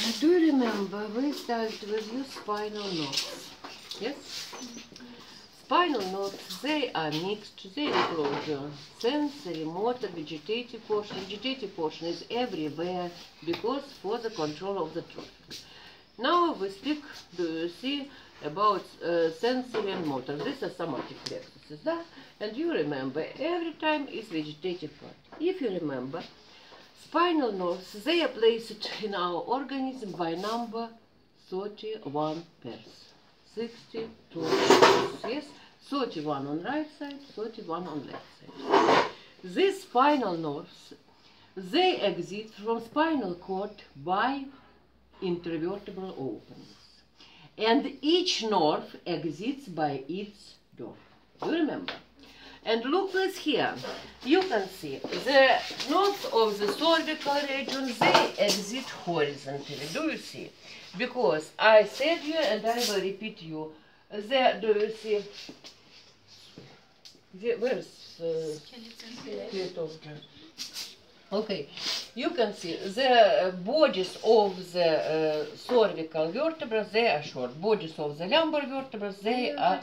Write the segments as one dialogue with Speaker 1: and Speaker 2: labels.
Speaker 1: Do you remember we started with you spinal nerves? Yes? Spinal nerves, they are mixed, they include sensory, motor, vegetative portion. Vegetative portion is everywhere because for the control of the traffic. Now we speak, do you see, about sensory and motor. These are somatic plexuses, да? And you remember, every time is vegetative part. If you remember, spinal nerves, they are placed in our organism by number 31 pairs. 62 pairs, yes? 31 on right side, 31 on left side. These spinal nerves, they exit from spinal cord by intervertebral openings. And each nerve exits by its door. Do you remember? And look this here. You can see the nerves of the cervical region, they exit horizontally. Do you see? Because I said you and I will repeat you. There, do you see? Where's skeleton? Okay, you can see the bodies of the cervical vertebrae, they are short. Bodies of the lumbar vertebrae, they are...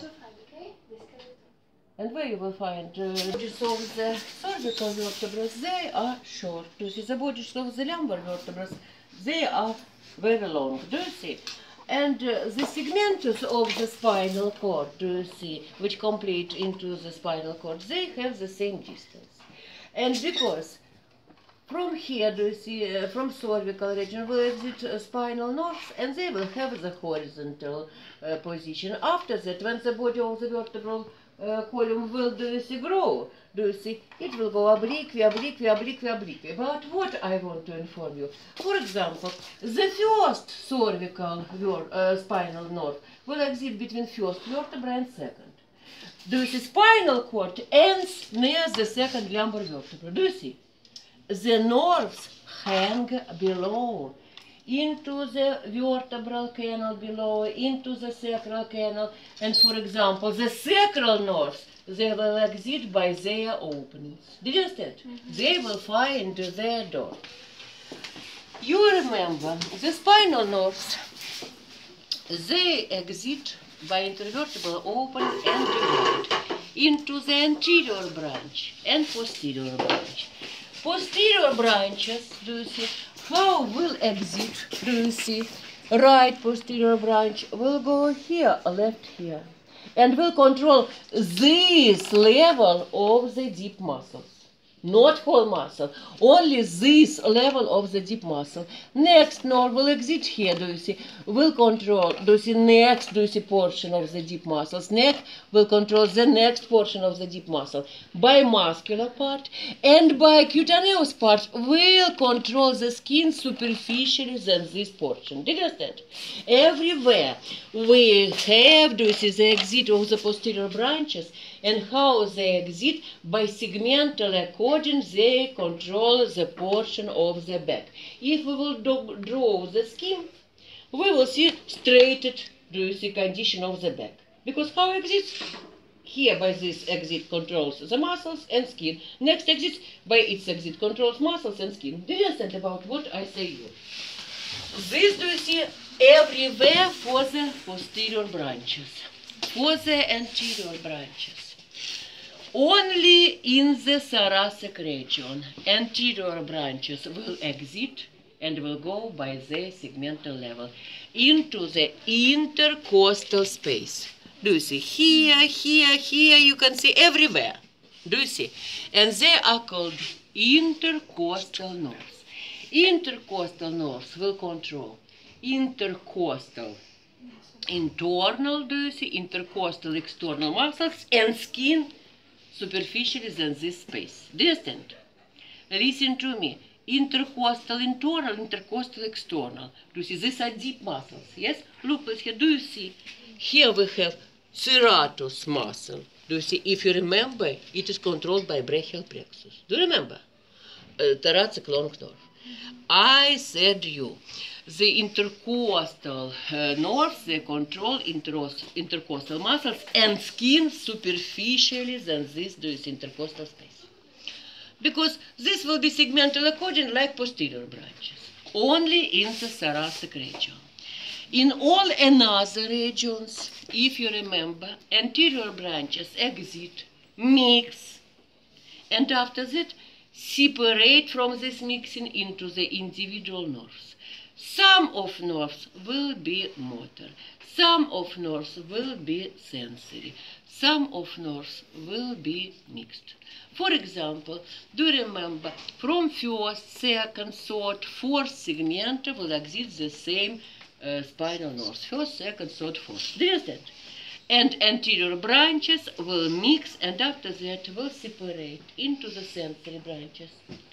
Speaker 1: And where you will find bodies of the cervical vertebrae, they are short. You see, the bodies of the lumbar vertebrae, they are very long. Do you see? And the segments of the spinal cord, do you see, which complete into the spinal cord, they have the same distance. And because from here, do you see, from cervical region will exit spinal nerves, and they will have the horizontal position. After that, when the body of the vertebral column will, do you see, grow, do you see, it will go oblique, oblique, oblique, oblique. About what I want to inform you. For example, the first cervical spinal nerve will exit between first vertebra and second. Do you see, spinal cord ends near the second lumbar vertebra. Do you see? The nerves hang below, into the vertebral canal below, into the sacral canal, and for example, the sacral nerves, they will exit by their openings. Did you understand? They will find their door. You remember, the spinal nerves, they exit by intervertebral opening and divide into the anterior branch and posterior branch. Posterior branches, do you see, how will exit, do you see, right posterior branch will go here, left here, and will control this level of the deep muscles. Not whole muscle, only this level of the deep muscle. Next nerve will exit here, do you see, will control, do you see, next, do you see, portion of the deep muscles. Neck will control the next portion of the deep muscle. By muscular part and by cutaneous part will control the skin superficially than this portion. Did you understand? Everywhere we have, do you see, the exit of the posterior branches, and how they exit by segmental according they control the portion of the back. If we will draw the skin, we will see straightened, do you see, condition of the back. Because how exits? Here by this exit controls the muscles and skin. Next exit by its exit controls muscles and skin. Do you understand about what I say you? This, do you see, everywhere for the posterior branches, for the anterior branches. Only in the thoracic region, anterior branches will exit and will go by the segmental level into the intercostal space. Do you see? Here, here, here, you can see everywhere. Do you see? And they are called intercostal nerves. Intercostal nerves will control intercostal internal, do you see, intercostal external muscles and skin superficially than this space. Do you understand? Listen to me. Intercostal internal, intercostal external. Do you see? These are deep muscles. Yes? Look here. Do you see? Here we have serratus muscle. Do you see? If you remember, it is controlled by brachial plexus. Do you remember? Thoracic long nerve. I said you. The intercostal nerves, they control intercostal muscles and skin superficially than this, do you see, intercostal space. Because this will be segmental according like posterior branches. only in the thoracic region. In all another regions, if you remember, anterior branches exit, mix, and after that separate from this mixing into the individual nerves. Some of nerves will be motor, some of nerves will be sensory, some of nerves will be mixed. For example, do you remember, from first, second, third, fourth segment will exist the same spinal nerves. First, second, third, fourth. Do you understand? And anterior branches will mix, and after that will separate into the sensory branches.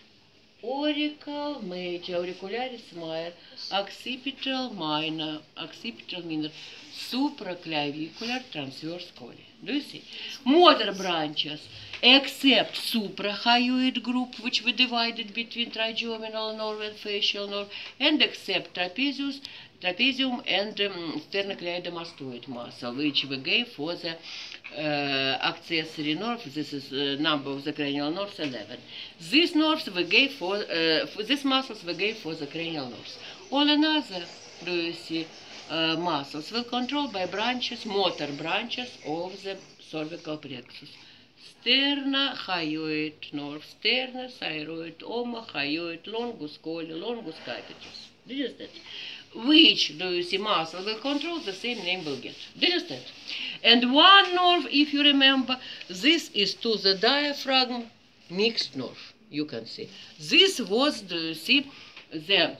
Speaker 1: Auricle major, auricularis minor, occipital minor, occipital minor, supraclavicular, transverse colli. Do you see? Motor branches, except suprahyoid group, which we divided between trigeminal nerve and facial nerve, and except trapezium and sternocleidomastoid muscle, which we gave for the accessory nerve. This is number of the cranial nerves, 11. These nerves we gave for these muscles we gave for the cranial nerves. All another, do you see, muscles will controlled by branches, motor branches of the cervical plexus. Sternohyoid nerve, sternothyroid, omohyoid, longus colli, longus capitis. Do you understand? Which, do you see, muscle will control, the same name will get. Do you understand? And one nerve, if you remember, this is to the diaphragm, mixed nerve, you can see. This was, do you see, the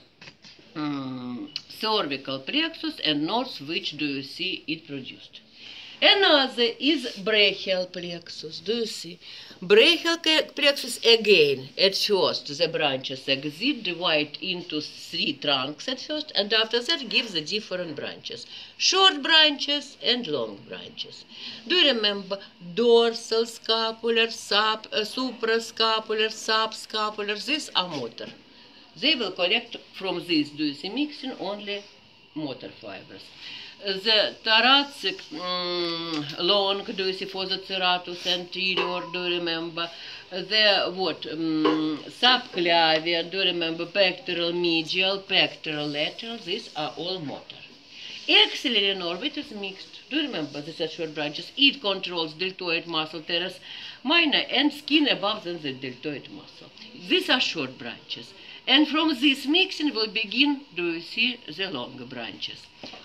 Speaker 1: cervical plexus and nerves which, do you see, it produced. Another is brachial plexus. Do you see? Brachial plexus again, at first the branches exit, divide into 3 trunks at first, and after that give the different branches. Short branches and long branches. Do you remember? Dorsal scapular, suprascapular, subscapular, these are motor. They will collect from this, do you see, mixing only motor fibers. The thoracic long, do you see, for the serratus anterior, do you remember? The what? Subclavian, do you remember? Pectoral medial, pectoral lateral, these are all motor. Axillary nerve, it is mixed. Do you remember? These are short branches. It controls deltoid muscle, teres minor, and skin above than the deltoid muscle. These are short branches. And from this mixing will begin, do you see, the longer branches.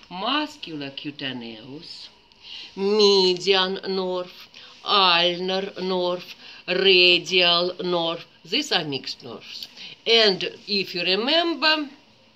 Speaker 1: Musculocutaneous, median nerve, ulnar nerve, radial nerve. These are mixed nerves. And if you remember,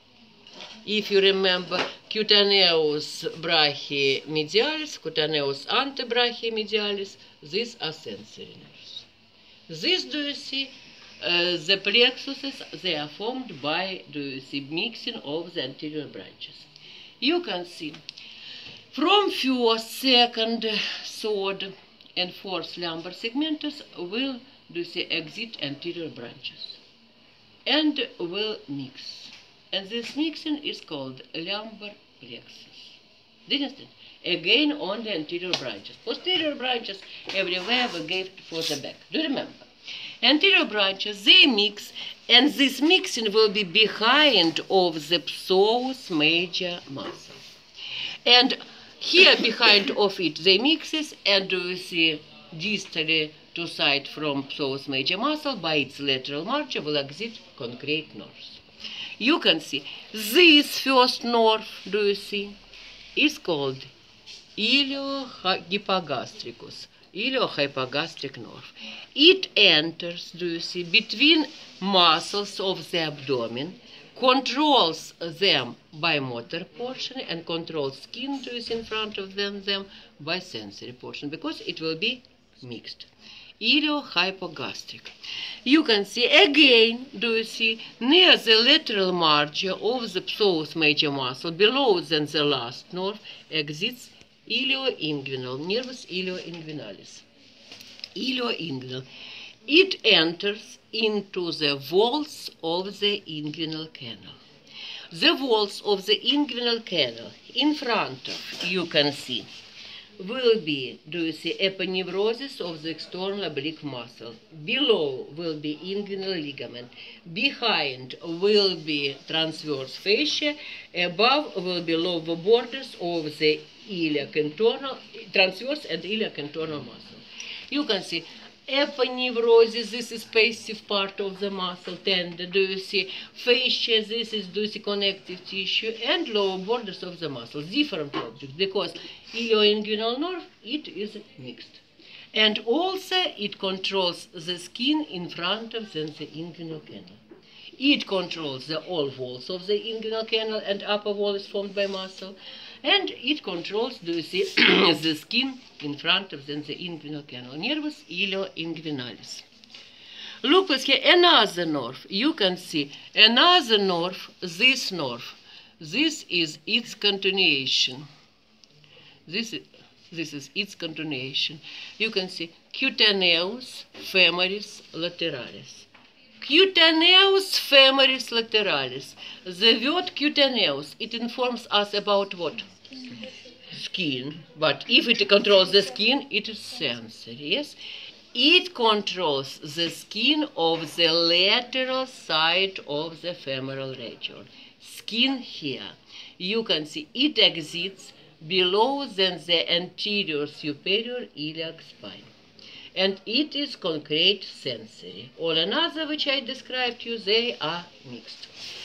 Speaker 1: cutaneous brachymedialis, cutaneous antebrachymedialis, these are sensory nerves. This, do you see, the plexuses, they are formed by, do you see, mixing of the anterior branches. You can see from first, second, third, and fourth lumbar segments will, do you see, exit anterior branches and will mix. And this mixing is called lumbar plexus. Do you understand? Again, only anterior branches. Posterior branches everywhere we gave for the back. Do you remember? Anterior branches, they mix, and this mixing will be behind of the psoas major muscle. And here behind of it, they mixes, and you see distally to side from psoas major muscle, by its lateral margin will exit concrete nerves. You can see this first nerve, do you see, is called iliohypogastricus. Iliohypogastric nerve. It enters, do you see, between muscles of the abdomen, controls them by motor portion, and controls skin, do you see, in front of them by sensory portion, because it will be mixed. Iliohypogastric. You can see again, do you see, near the lateral margin of the psoas major muscle, below than the last nerve, exits ilioinguinal, nervus ilioinguinalis. Ilioinguinal. It enters into the walls of the inguinal canal. The walls of the inguinal canal, in front of, you can see, will be, do you see, epinephrosis of the external oblique muscle. Below will be inguinal ligament. Behind will be transverse fascia. Above will be lower borders of the iliac internal, transverse and iliac internal muscle. You can see epinephrosis, this is passive part of the muscle tendon, do you see? Fascia, this is, do you see, connective tissue, and lower borders of the muscle, different objects, because ilioinguinal nerve, it is mixed. And also it controls the skin in front of the inguinal canal. It controls the all walls of the inguinal canal, and upper wall is formed by muscle. And it controls, do you see, the skin in front of the inguinal canal, nervus ilioinguinalis. Look, please, here, another nerve. You can see another nerve, this nerve. This is its continuation. This is its continuation. You can see cutaneus femoris lateralis. Cutaneus femoris lateralis. The word cutaneus, it informs us about what? Skin. But if it controls the skin, it is sensory, yes? It controls the skin of the lateral side of the femoral region. Skin here. You can see it exits below than the anterior superior iliac spine. And it is concrete sensory. All another which I described to you, they are mixed.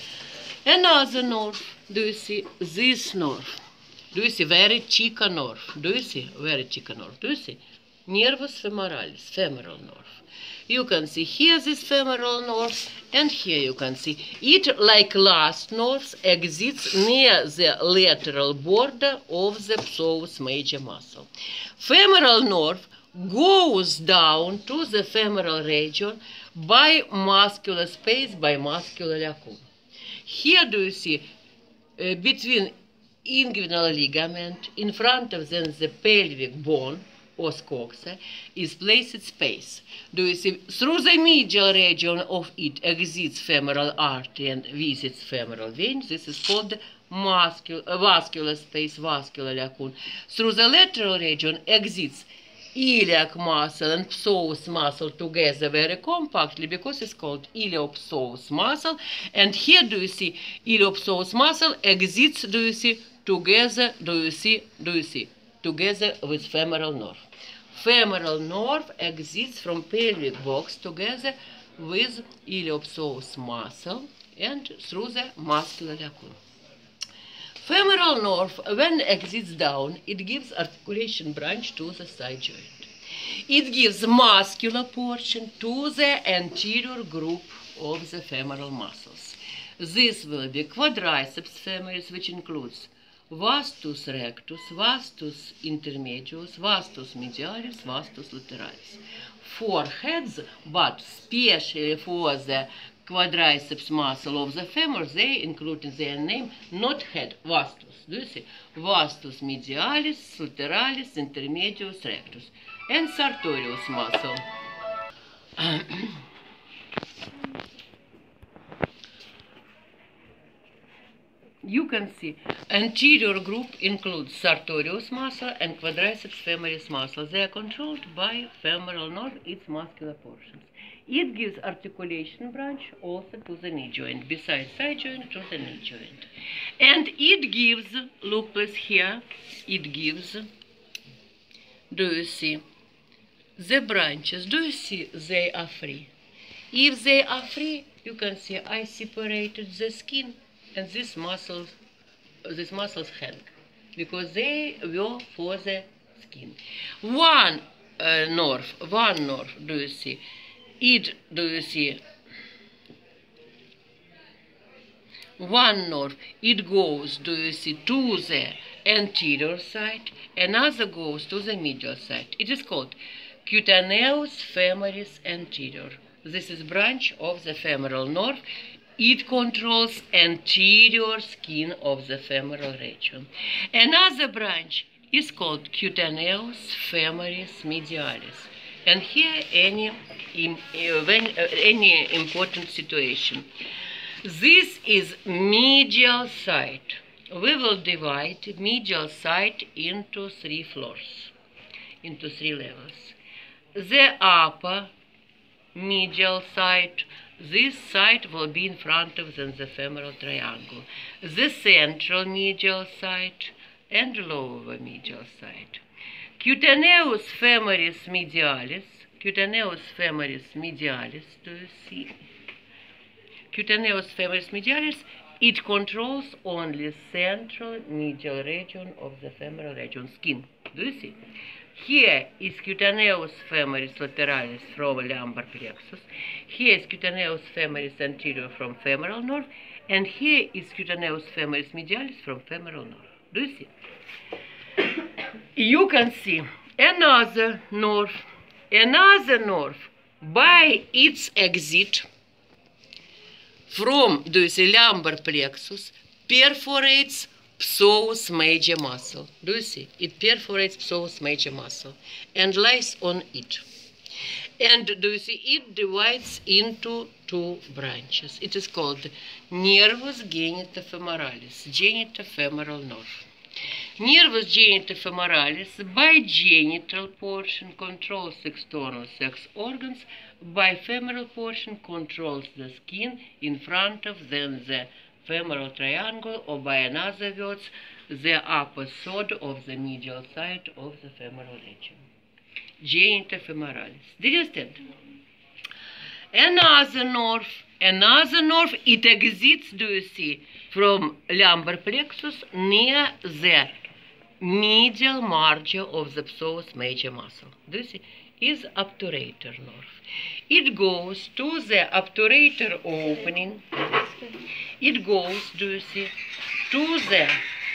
Speaker 1: Another nerve, do you see this nerve? Do you see very thick nerve? Do you see very thick nerve? Do you see? Nervus femoralis, femoral nerve. You can see here this femoral nerve, and here you can see it, like last nerves, exits near the lateral border of the psoas major muscle. Femoral nerve goes down to the femoral region by muscular space, by muscular lacuna. Here do you see between inguinal ligament, in front of them the pelvic bone, os coxa, is placed space. Do you see? Through the medial region of it exits femoral artery and visits femoral vein. This is called vascular space, vascular lacuna. Through the lateral region exits iliac muscle and psoas muscle together very compactly, because it's called iliopsoas muscle. And here do you see iliopsoas muscle exits, do you see, together, do you see, together with femoral nerve. Femoral nerve exits from pelvic box together with iliopsoas muscle and through the muscular lacuna. Femoral nerve, when exits down, it gives articulation branch to the side joint. It gives muscular portion to the anterior group of the femoral muscles. This will be quadriceps femoris, which includes vastus rectus, vastus intermedius, vastus medialis, vastus lateralis. Four heads, but especially for the quadriceps muscle of the femur, they include in their name not head, vastus. Do you see? Vastus medialis, lateralis, intermedius, rectus. And sartorius muscle. You can see anterior group includes sartorius muscle and quadriceps femoris muscle. They are controlled by femoral nerve, its muscular portions. It gives articulation branch also to the knee joint, besides side joint to the knee joint. And it gives, look please here, it gives, do you see, the branches, do you see they are free? If they are free, you can see I separated the skin and these muscles hang, because they were for the skin. One nerve, do you see? It, do you see? One nerve, it goes, do you see, to the anterior side, another goes to the medial side. It is called cutaneus femoris anterior. This is branch of the femoral nerve. It controls anterior skin of the femoral region. Another branch is called cutaneus femoris medialis. And here any important situation. This is medial side we will divide medial side into 3 floors, into 3 levels. The upper medial side, this side will be in front of the femoral triangle. The central medial side and lower medial side. Cutaneous femoris medialis, do you see? Cutaneous femoris medialis, it controls only central medial region of the femoral region, skin. Do you see? Here is cutaneous femoris lateralis from lumbar plexus. Here is cutaneous femoris anterior from femoral nerve. And here is cutaneous femoris medialis from femoral nerve. Do you see? You can see another nerve by its exit from, do you see, lumbar plexus perforates psoas major muscle. Do you see? It perforates psoas major muscle and lies on it. And do you see? It divides into 2 branches. It is called nervus genitofemoralis, genitofemoral nerve. Nervus genitofemoralis by genital portion controls external sex organs, by femoral portion controls the skin in front of the femoral triangle, or by another words, the upper third of the medial side of the femoral region. Genitofemoralis. Do you understand? Another nerve, it exits, do you see, from lumbar plexus near the medial margin of the psoas major muscle. Do you see? Is obturator nerve. It goes to the obturator opening. It goes, do you see, to the,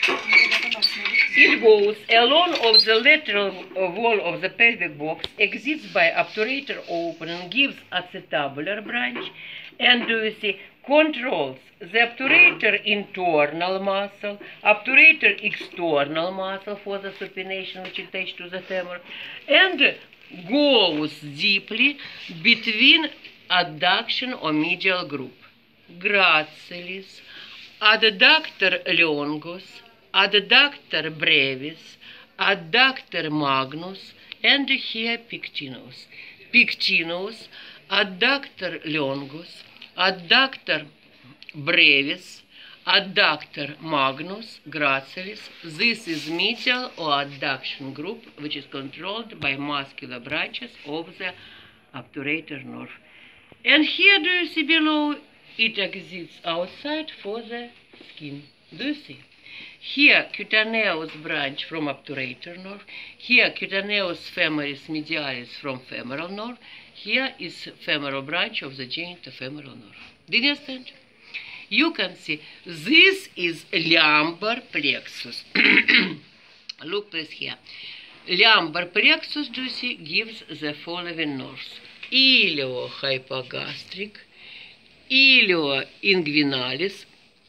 Speaker 1: it goes along of the lateral wall of the pelvic box, exits by obturator opening, gives acetabular branch, and do you see, controls the obturator internal muscle, obturator external muscle for the supination which attached to the femur, and goes deeply between adduction or medial group. Gracilis, adductor longus, adductor brevis, adductor magnus, and here pectineus. Pectineus, adductor longus, adductor brevis, adductor magnus, gracilis. This is medial or adduction group, which is controlled by muscular branches of the obturator nerve. And here, do you see below, it exits outside for the skin. Do you see? Here, cutaneous branch from obturator nerve. Here, cutaneous femoris medialis from femoral nerve. Here is femoral branch of the genitofemoral nerve. Did you understand? You can see this is lumbar plexus. Look please here. Lumbar plexus, do you see, gives the following nerves. Iliohypogastric, ilioinguinalis,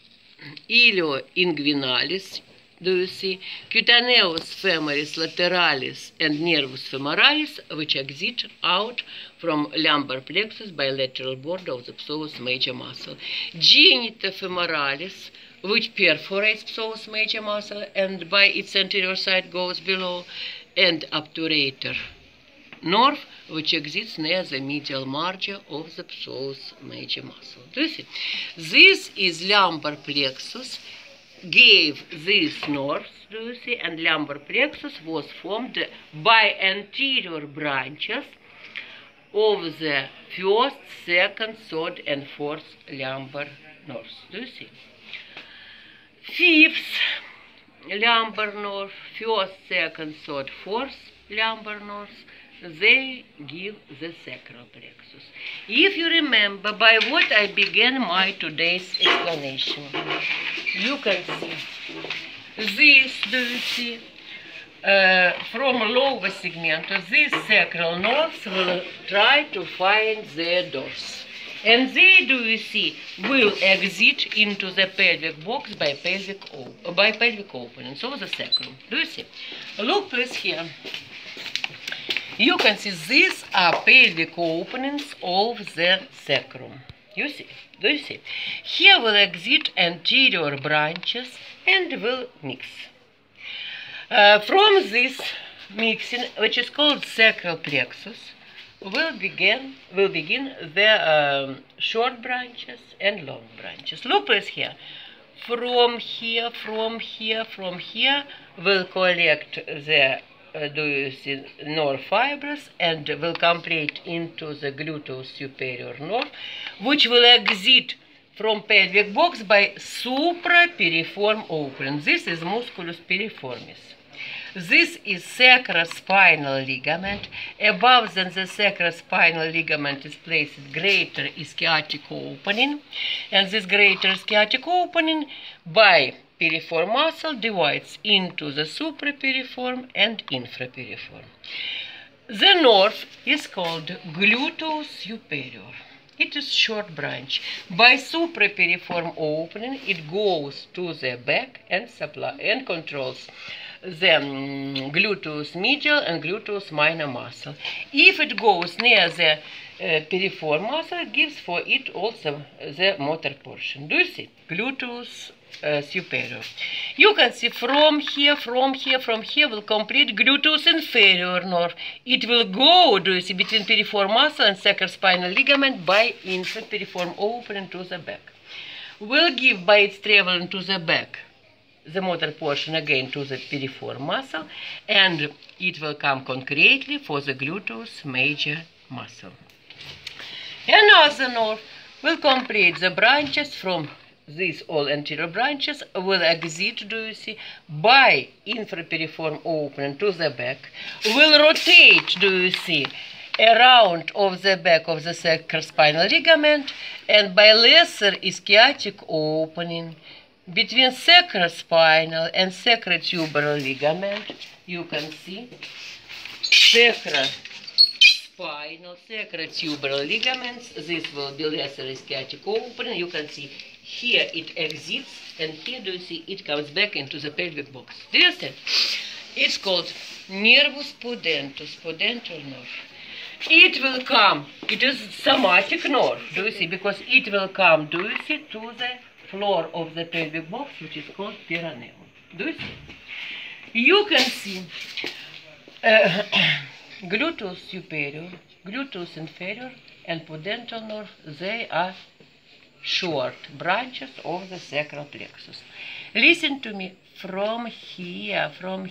Speaker 1: do you see, cutaneous femoris lateralis and nervus femoralis, which exit out from lumbar plexus by lateral border of the psoas major muscle. Genitofemoralis, which perforates psoas major muscle and by its anterior side goes below, and obturator nerve, which exits near the medial margin of the psoas major muscle. Do you see? This is lumbar plexus, gave these nerves, do you see, and lumbar plexus was formed by anterior branches of the first, second, third, and fourth lumbar nerves. Do you see? Fifth lumbar nerve, first, second, third, fourth lumbar nerves, they give the sacral plexus. If you remember by what I began my today's explanation, you can see this, do you see, from lower segment, these sacral nerves will try to find their doors. And they, do you see, will exit into the pelvic box by pelvic opening, so the sacrum. Do you see? Look please here. You can see these are pelvic openings of the sacrum. You see? Do you see? Here will exit anterior branches and will mix. From this mixing, which is called sacral plexus, will begin the short branches and long branches. Look please here. From here will collect the nerve fibers and will complete into the gluteus superior nerve, which will exit from pelvic box by suprapiriform opening. This is musculus piriformis. This is sacrospinal ligament. Above than the sacrospinal ligament is placed greater ischiatic opening, and this greater ischiatic opening by piriform muscle divides into the suprapiriform and infrapiriform. The nerve is called gluteus superior. It is short branch. By suprapiriform opening, it goes to the back and controls the gluteus medial and gluteus minor muscle. If it goes near the piriform muscle, it gives for it also the motor portion. Do you see? Gluteus superior. You can see from here will complete gluteus inferior nerve. It will go, do you see, between piriform muscle and sacrospinal ligament by infrapiriform opening to the back. Will give by its traveling to the back the motor portion again to the piriform muscle, and it will come concretely for the gluteus major muscle. Another nerve will complete the branches from these all anterior branches, will exit, do you see, by infrapiriform opening to the back, will rotate, do you see, around of the back of the sacrospinal ligament, and by lesser ischiatic opening between sacrospinal and sacrotuberal ligament, you can see sacrospinal, sacrotuberal ligaments. This will be lesser ischiatic opening. You can see here it exits, and here do you see it comes back into the pelvic box. Do you understand? It's called nervus pudentus, pudental nerve. It will come, it is somatic nerve, do you see, because it will come, do you see, to the floor of the pelvic box, which is called perineum. Do you see? You can see gluteus superior, gluteus inferior, and pudental nerve. They are short branches of the sacral plexus. Listen to me. From here,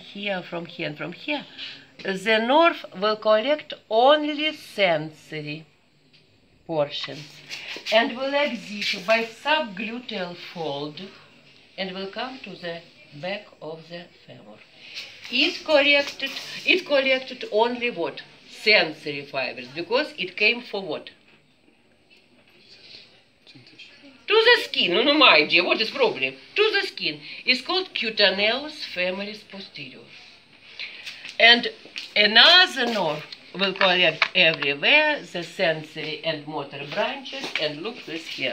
Speaker 1: the nerve will collect only sensory portions and will exit by subgluteal fold and will come to the back of the femur. It collected only what? Sensory fibers, because it came for what? To the skin. No, my dear, what is problem? To the skin. It's called cutaneous femoris posterior. And another nerve will collect everywhere the sensory and motor branches, and look this here.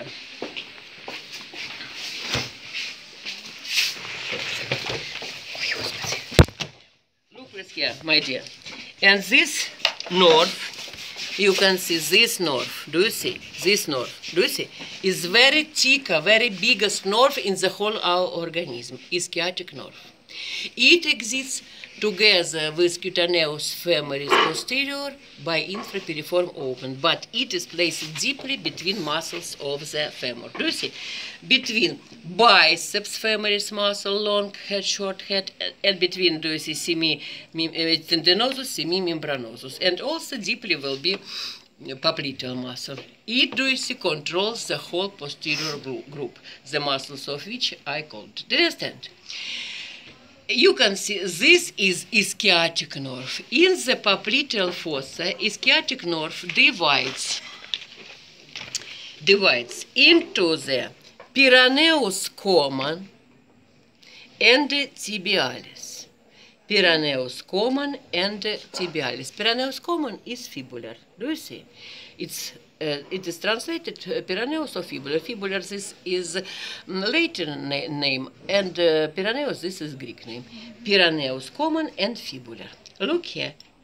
Speaker 1: Look this here, my dear. And this nerve, you can see this nerve. Do you see? This nerve, do you see? Is very thick, very biggest nerve in the whole our organism, ischiatic nerve. It exists together with cutaneous femoris posterior by infrapiriform open, but it is placed deeply between muscles of the femur. Do you see? Between biceps femoris muscle, long head, short head, and between, do you see, tendinosus, semimembranosus, and also deeply will be popliteal muscle. It, do you see, controls the whole posterior group, the muscles of which I called. Do you understand? You can see this is ischiatic nerve. In the popliteal fossa, ischiatic nerve divides into the peroneus common and tibialis. Peroneus common and tibialis. Peroneus common is fibular. Do you see? It is translated peroneus or fibular. Fibular, this is Latin name, and peroneus, this is Greek name. Peroneus common and fibular. Look here.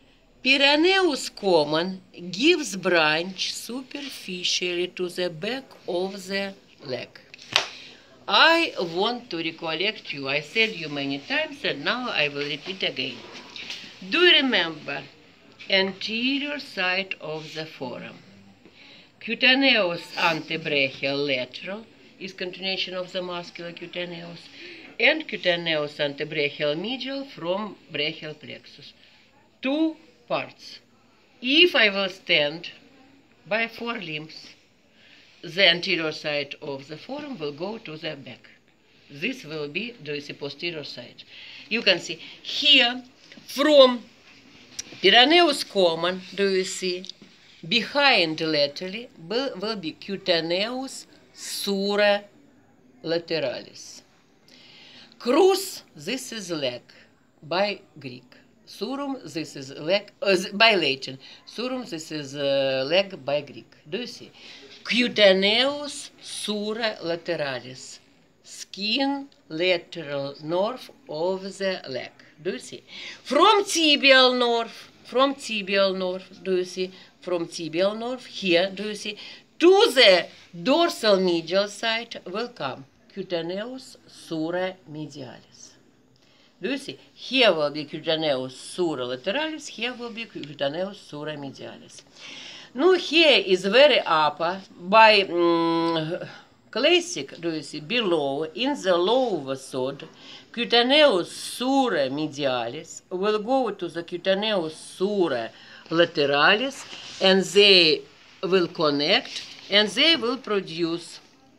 Speaker 1: Pyraneus common gives branch superficially to the back of the leg. I want to recollect you. I said you many times and now I will repeat again. Do you remember anterior side of the forearm? Cutaneous antebrachial lateral is continuation of the muscular cutaneous, and cutaneous antebrachial medial from brachial plexus. Two parts. If I will stand by forelimbs, the anterior side of the forearm will go to the back. This will be the posterior side. You can see here from Pyraneus common, do you see? Behind laterally will be cutaneus sura lateralis. Crus, this is leg by Greek. Surum, this is leg by Latin. Surum, this is leg by Greek. Do you see? Cutaneus sura lateralis. Skin lateral nerve of the leg. Do you see? From tibial nerve, do you see? From tibial nerve, here, do you see? To the dorsal medial side will come cutaneus sura medialis. Do you see? Here will be cutaneus sura lateralis, here will be cutaneus sura medialis. Now here is very upper by classic, do you see, below, in the lower third, cutaneus sura medialis will go to the cutaneus sura lateralis, and they will connect, and they will produce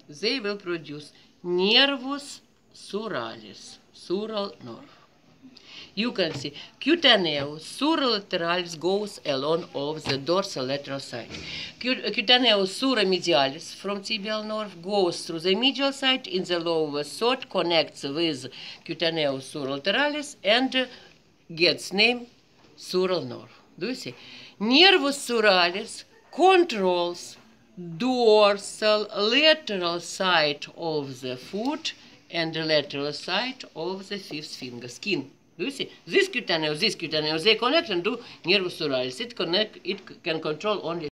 Speaker 1: nervus suralis, sural nerve. You can see cutaneus sura lateralis goes along of the dorsal lateral side. Cutaneus sura medialis from tibial nerve goes through the medial side in the lower third, connects with cutaneus sura lateralis and gets name sural nerve. Do you see? Nervus suralis controls dorsal lateral side of the foot and the lateral side of the fifth finger skin. Do you see? This cutaneus, they connect and do nervus suralis. It can control only